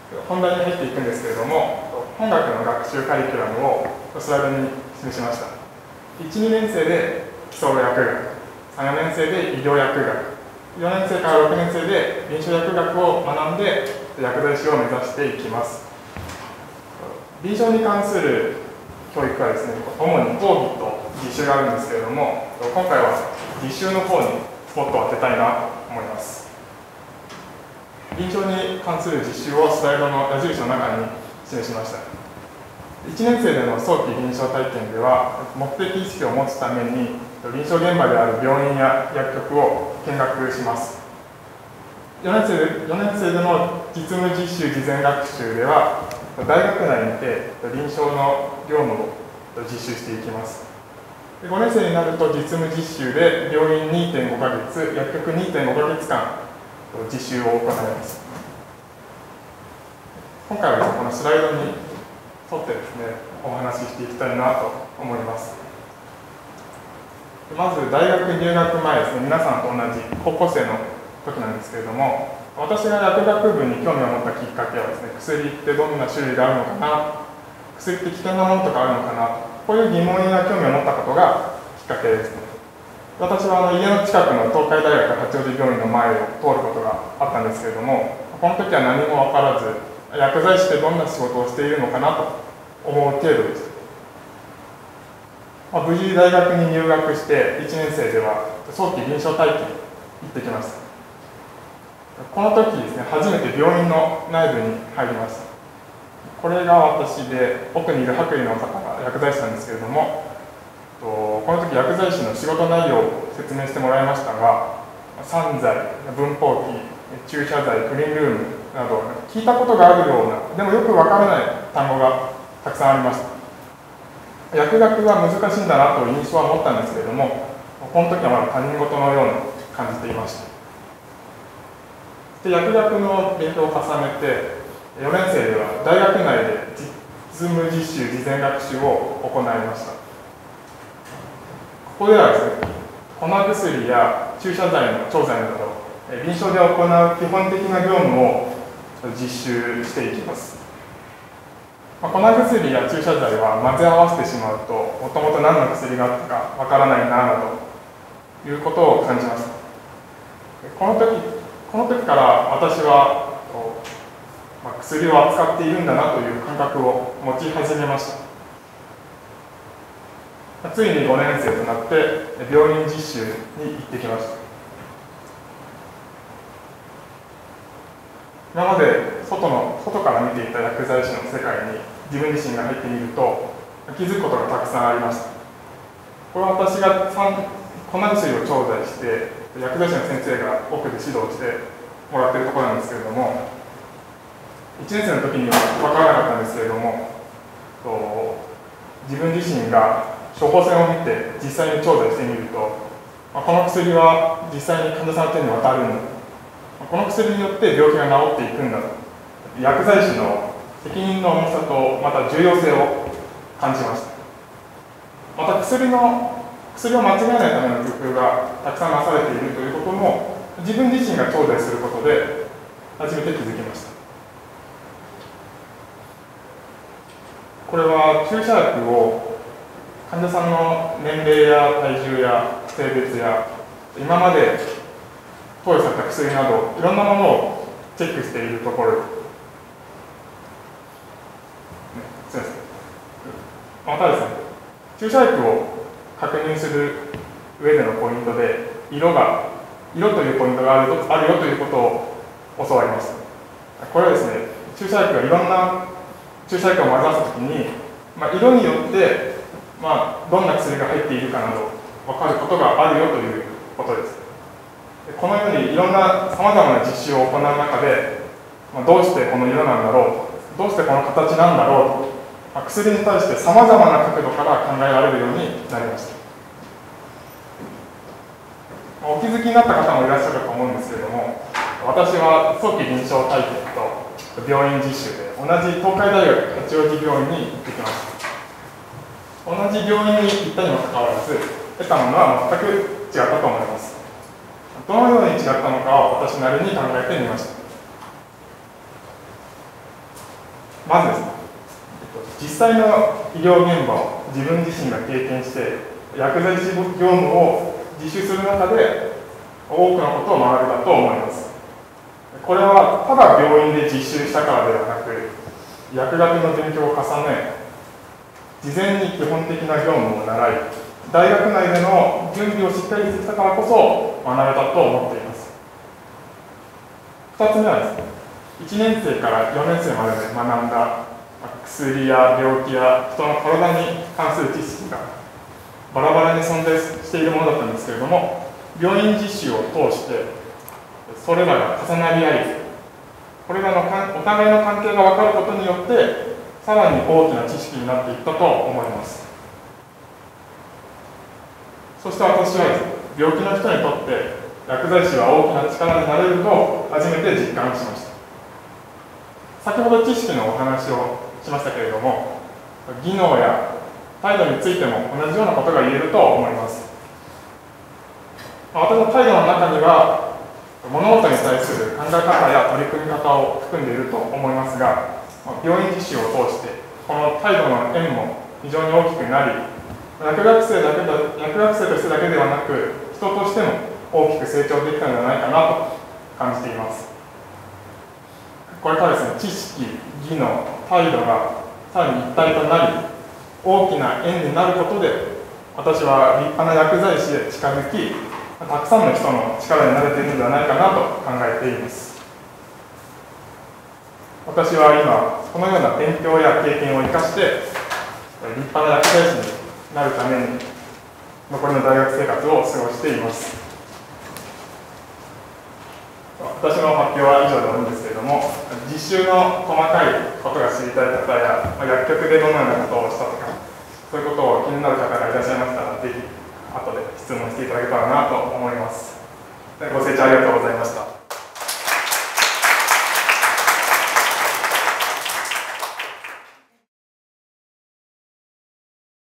本題に入っていくんですけれども、本学の学習カリキュラムをスライドに示しました。1、2年生で基礎薬学、3、4年生で医療薬学、4年生から6年生で臨床薬学を学んで薬剤師を目指していきます。臨床に関する教育はですね、主に講義と実習があるんですけれども、今回は実習の方にスポットを当てたいなと思います。臨床に関する実習をスライドの矢印の中に示しました。1年生での早期臨床体験では、目的意識を持つために臨床現場である病院や薬局を見学します。4年生での実務実習事前学習では、大学内にて臨床の業務を実習していきます。5年生になると実務実習で病院 2.5 ヶ月、薬局 2.5 ヶ月間実習を行います。今回はこのスライドに沿ってですね、お話ししていきたいなと思います。まず大学入学前ですね、皆さんと同じ高校生の時なんですけれども、私が薬学部に興味を持ったきっかけはですね、薬ってどんな種類があるのかな、薬って危険なものとかあるのかな、こういう疑問や興味を持ったことがきっかけですね。私は家の近くの東海大学八王子病院の前を通ることがあったんですけれども、この時は何も分からず、薬剤師ってどんな仕事をしているのかなと思う程度でした。無事大学に入学して1年生では早期臨床体験行ってきました。この時ですね、初めて病院の内部に入りました。これが私で、奥にいる白衣の方が薬剤師なんですけれども、この時薬剤師の仕事内容を説明してもらいましたが、散剤、分包器、注射剤、クリーンルームなど聞いたことがあるような、でもよくわからない単語がたくさんありました。薬学は難しいんだなという印象は持ったんですけれども、この時はまだ他人事のように感じていました。で、薬学の勉強を重ねて、4年生では大学内で実務実習事前学習を行いました。ここではですね、粉薬や注射剤の調剤など臨床で行う基本的な業務を実習していきます。粉薬や注射剤は混ぜ合わせてしまうと、もともと何の薬があったかわからないなということを感じました。この時から私は薬を扱っているんだなという感覚を持ち始めました。ついに5年生となって病院実習に行ってきました。今まで外から見ていた薬剤師の世界に自分自身が入ってみると気づくことがたくさんありました。これは私が粉薬を調剤して薬剤師の先生が奥で指導してもらっているところなんですけれども、1年生の時には分からなかったんですけれども、自分自身が処方箋を見て実際に調剤してみると、この薬は実際に患者さんの手に渡るんだ、この薬によって病気が治っていくんだと、薬剤師の責任の重さとまた重要性を感じました。また薬を間違えないための工夫がたくさんなされているということも自分自身が調剤することで初めて気づきました。これは注射薬を患者さんの年齢や体重や性別や今まで投与された薬などいろんなものをチェックしているところです。またですね、注射薬を確認する上でのポイントで色というポイントがあるよということを教わりました。これはですね、注射薬がいろんな注射薬を混ぜ合わせたときに、色によって、どんな薬が入っているかなど分かることがあるよということです。このようにいろんなさまざまな実習を行う中で、どうしてこの色なんだろう、どうしてこの形なんだろうと、薬に対してさまざまな角度から考えられるようになりました。お気づきになった方もいらっしゃると思うんですけれども、私は早期臨床体験と病院実習で同じ東海大学八王子病院に行ってきました。同じ病院に行ったにもかかわらず得たものは全く違ったと思います。どのように違ったのかを私なりに考えてみました。 まずですね、実際の医療現場を自分自身が経験して、薬剤師業務を実習する中で、多くのことを学べたと思います。これはただ病院で実習したからではなく、薬学の勉強を重ね、事前に基本的な業務を習い、大学内での準備をしっかりしてきたからこそ学べたと思っています。2つ目はですね、1年生から4年生までで学んだ薬や病気や人の体に関する知識がバラバラに存在しているものだったんですけれども、病院実習を通してそれらが重なり合い、これらのお互いの関係が分かることによってさらに大きな知識になっていったと思います。そして私はですね、病気の人にとって薬剤師は大きな力になれると初めて実感しました。先ほど知識のお話をしましたけれども、技能や態度についても同じようなことが言えると思います。私の態度の中には物事に対する考え方や取り組み方を含んでいると思いますが、病院実習を通してこの態度の縁も非常に大きくなり、薬学生としてだけではなく人としても大きく成長できたのではないかなと感じています。これからですね、知識、技能、態度がさらに一体となり、大きな縁になることで、私は立派な薬剤師へ近づき、たくさんの人の力になれているのではないかなと考えています。私は今、このような勉強や経験を生かして、立派な薬剤師になるために、残りの大学生活を過ごしています。私の発表は以上で終わるんですけれども、実習の細かいことが知りたい方や、薬局でどのようなことをしたとか、そういうことを気になる方がいらっしゃいましたら、ぜひ後で質問していただけたらなと思います。ご清聴ありがとうございました。